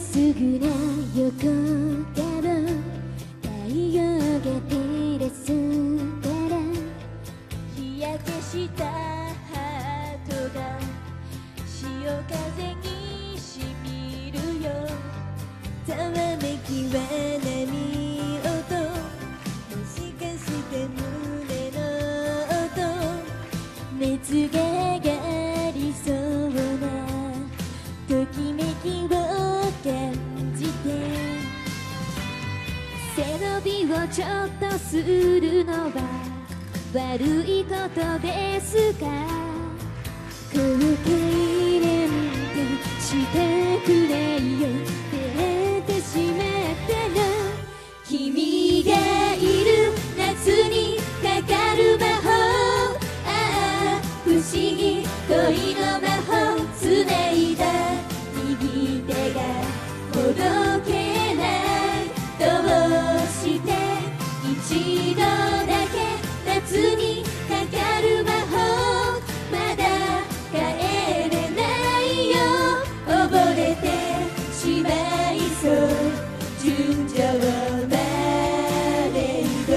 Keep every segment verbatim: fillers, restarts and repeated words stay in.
すぐな横顔太陽が照らすから日焼けしたハートが潮風にしみるよざわめきは波音もしかして胸の音熱が上がりそうなときめきを感じて背伸びをちょっとするのは悪いことですか後悔なんてしたくないよ出会ってしまったら君がいる夏にかかる魔法ああ不思議恋の魔法つないだ右手がほどけないどうして一度だけ夏にかかる魔法まだ帰れないよ溺れてしまいそう純情なレイド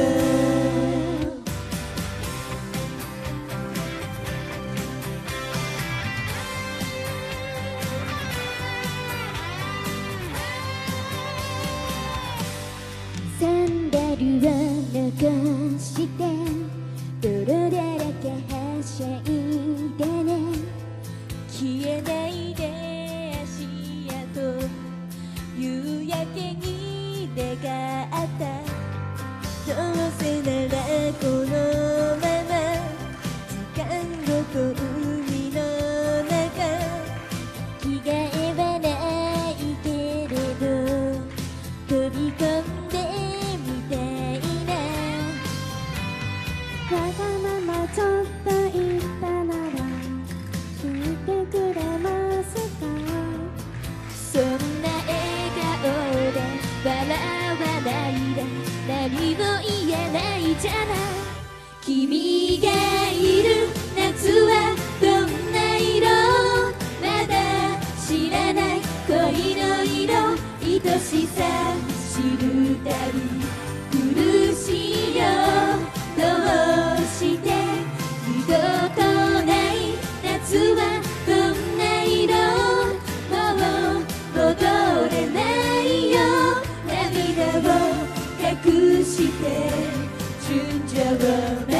サンダルを残して泥だらけはしゃいでね消えないで足跡夕焼けに出があったどうせならこのまま時間ごと海の中着替えはないけれど飛び込んでみたいなわがままちょっと言ったなら聞いてくれますかそんな笑顔で笑わないで何も言えないじゃない君がいる夏はどんな色まだ知らない恋の色愛しさ知るたび苦しいよどうして二度とない夏はどんな色もう戻れないよ涙を隠して純情な